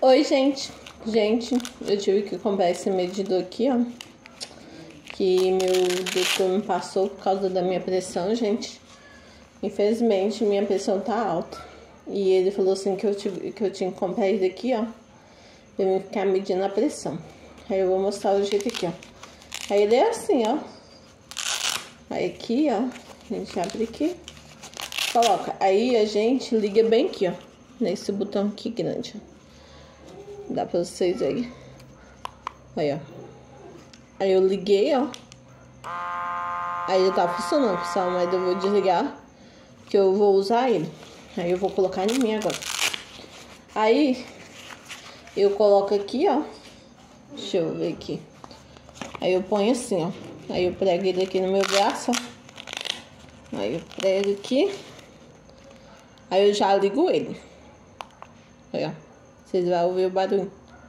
Oi, gente. Gente, eu tive que comprar esse medidor aqui, ó. Que meu doutor me passou por causa da minha pressão, gente. Infelizmente, minha pressão tá alta. E ele falou assim que eu tinha que comprar isso aqui, ó. Pra eu ficar medindo a pressão. Aí eu vou mostrar o jeito aqui, ó. Aí ele é assim, ó. Aí aqui, ó. A gente abre aqui. Coloca. Aí a gente liga bem aqui, ó. Nesse botão aqui grande, ó. Dá pra vocês aí. Aí, ó. Aí eu liguei, ó. Aí ele tá funcionando, pessoal. Mas eu vou desligar, que eu vou usar ele. Aí eu vou colocar em mim agora. Aí eu coloco aqui, ó. Deixa eu ver aqui. Aí eu ponho assim, ó. Aí eu prego ele aqui no meu braço, ó. Aí eu prego aqui. Aí eu já ligo ele. Aí, ó. Vocês vão ouvir o barulho.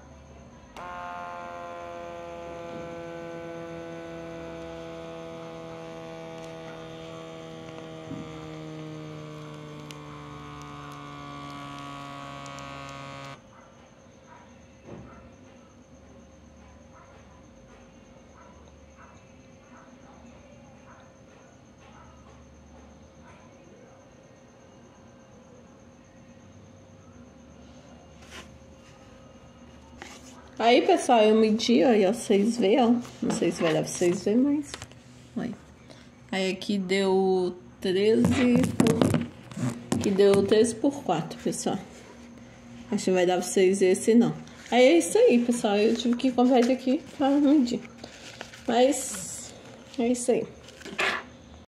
Aí, pessoal, eu medi, ó, e vocês veem, ó. Não sei se vai dar pra vocês verem, mas... Olha. Aí aqui deu 13 por 4, pessoal. Acho que vai dar pra vocês verem se não. Aí é isso aí, pessoal. Eu tive que comprar isso aqui pra medir. Mas é isso aí.